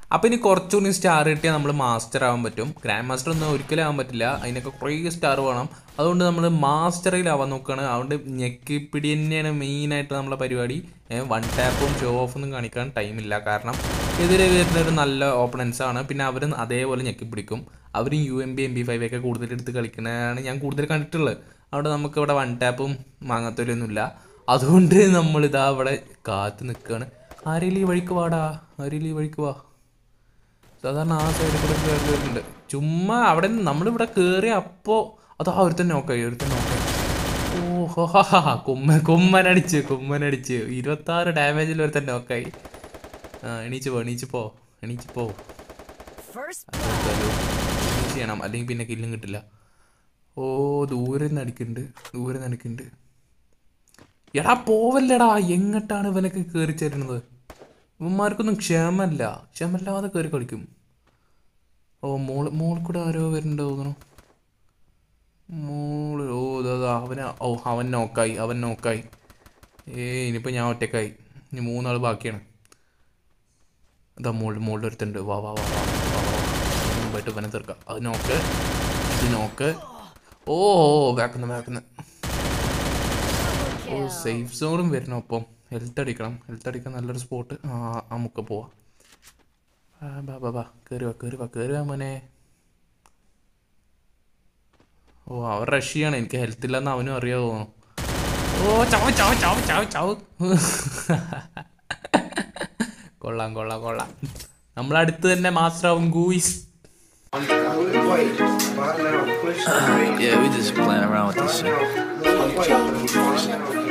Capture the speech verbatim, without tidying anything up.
അപ്പോൾ ഇനി കുറച്ചുകൂടി സ്റ്റാർ കിട്ടിയാൽ നമ്മൾ മാസ്റ്റർ ആവാൻ പറ്റും. ഗ്രാൻഡ് മാസ്റ്റർ ഒന്നും ഒരിക്കലും ആവാൻ പറ്റില്ല, അതിനൊക്കെ കുറേ സ്റ്റാർ വേണം. അതുകൊണ്ട് നമ്മൾ മാസ്റ്ററിലാവാൻ നോക്കുകയാണ്. അതുകൊണ്ട് ഞെക്കിപ്പിടി തന്നെയാണ് മെയിനായിട്ട് നമ്മളെ പരിപാടി. വൺ ടാപ്പും ഷോ ഓഫൊന്നും കാണിക്കാൻ ടൈമില്ല, കാരണം എതിരെ വരുന്നൊരു നല്ല ഓപ്പണൻസ് ആണ്. പിന്നെ അവർ അതേപോലെ ഞെക്കിപ്പിടിക്കും. അവരും U M B M B five ഒക്കെ കൂടുതലെടുത്ത് കളിക്കുന്നതാണ് ഞാൻ കൂടുതൽ കണ്ടിട്ടുള്ളത്. അവിടെ നമുക്കിവിടെ വൺ ടാപ്പും മാങ്ങാത്തൊലിയൊന്നുമില്ല. അതുകൊണ്ട് നമ്മളിതാ അവിടെ കാത്ത് നിൽക്കുകയാണ്. ആരെങ്കിലും ഈ വഴിക്ക് വാടാ, ആരെങ്കിലും ഈ വഴിക്ക് വാ. സാധാരണ ആ സൈഡിൽ കൂടെ കയറിയിട്ടുണ്ട്. ചുമ്മാ അവിടെ നമ്മളിവിടെ കയറി അപ്പോൾ അതാ ഒരുത്തൻ നോക്കായി, ഒരുത്തൻ നോക്കായി. ഓഹോ ഹാ കുമ്മ കുമ്മനടിച്ച് കുമ്മനടിച്ച് ഇരുപത്താറ് ഡാമേജിൽ ഒരുത്തൻ നോക്കായി. ആ എണീച്ച് പോ എണീച്ച് പോ എണീച്ച് പോ എണീച്ച് ചെയ്യണം, അല്ലെങ്കിൽ പിന്നെ കില്ലും കിട്ടില്ല. ഓ ദൂരെ നിന്ന് അടിക്കുന്നുണ്ട്, ദൂരെ നിന്ന് അടിക്കുന്നുണ്ട്. എടാ പോവല്ലടാ, എങ്ങോട്ടാണ് ഇവനൊക്കെ കയറി ചേരുന്നത്? ഇവന്മാർക്കൊന്നും ക്ഷമല്ല, ക്ഷമല്ലാതെ കയറി കളിക്കും. ഓ മോള് മോളിൽ കൂടെ ആരോ വരുന്നുണ്ട് തോന്നണു. മോള് ഓ അതാ അവന ഓ അവൻ നോക്കായി, അവൻ നോക്കായി. ഏ ഇനിയിപ്പോൾ ഞാൻ ഒറ്റക്കായി, ഇനി മൂന്നാൾ ബാക്കിയാണ്. അതാ മോളിൽ മോളിൽ ഒരുത്തുണ്ട്. വാ വാ വാ വാ മുമ്പായിട്ട് ഇവനെ തീർക്കാം. അത് നോക്ക്, ഇത് നോക്ക്. ഓ ബാക്കുന്ന ബാക്കുന്ന ഓ സേഫ് സോണും വരണം. അപ്പം ഹെൽത്ത് അടിക്കണം, ഹെൽത്ത് അടിക്കാൻ നല്ലൊരു സ്പോട്ട്. ആ നമുക്ക് പോവാം. ബാ ബാ ബാ കയറി വാ കയറി വാ കയറി വാ മോനെ. ഓ അവൻ റഷ് ചെയ്യാണ്, എനിക്ക് ഹെൽത്ത് ഇല്ലെന്ന് അവനും അറിയാമോ തോന്നുന്നു. ഓ ചാവ് ചാവ് ചാവ് ചാവ് ചാവ്. കൊള്ളാം കൊള്ളാം കൊള്ളാം. നമ്മളടുത്ത് തന്നെ മാസ്റ്റർ ആവും guys. Yeah, we just playing around with this shit.